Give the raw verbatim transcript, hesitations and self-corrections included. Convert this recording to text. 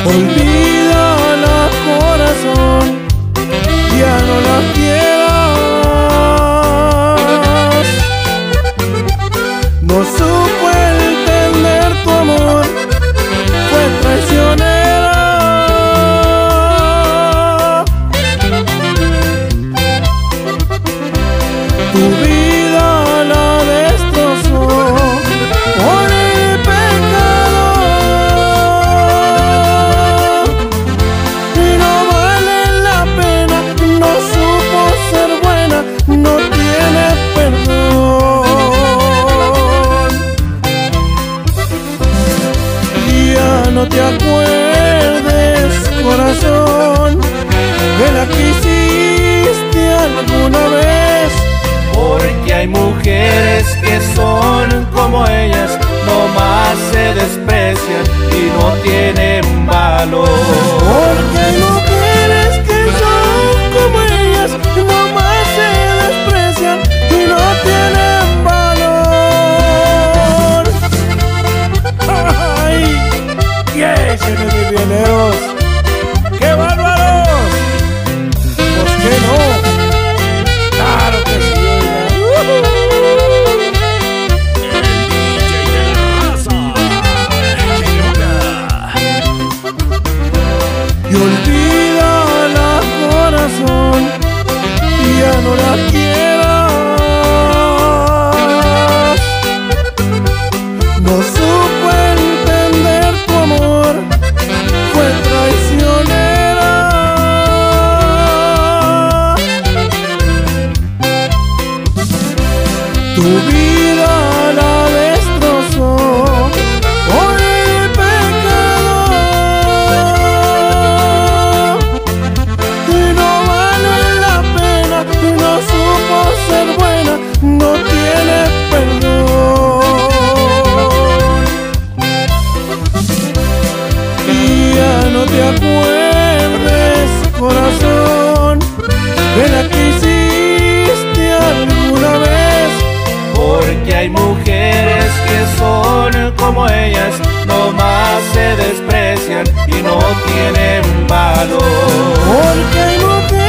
Olvídala, corazón, ya no la quieras. No supo entender tu amor, fue traicionera. Tu vida la destrozó por el pecado y no vale la pena, no supo ser buena, no tiene perdón. Ya no te acuerdes, corazón, que la quisiste alguna vez. Porque hay mujeres que son como ellas, nomás se desprecian y no tienen valor. Porque hay mujeres que son como ellas, nomás se desprecian y no tienen valor. ¡Ay! ¿Qué dicen mis pioneros? ¡Qué bárbaros! ¿Por qué no? ¡Claro que sí! Y olvídala, corazón, ya no la quieras. No supo entender tu amor, fue traicionera. Tu vida la destrozó por el pecado y no vale la pena, no supo ser buena, no tiene perdón. Y ya no te acuerdes, corazón, que la quisiste alguna vez. Porque hay mujeres que son como ellas, nomás se desprecian y no tienen valor. Porque hay mujeres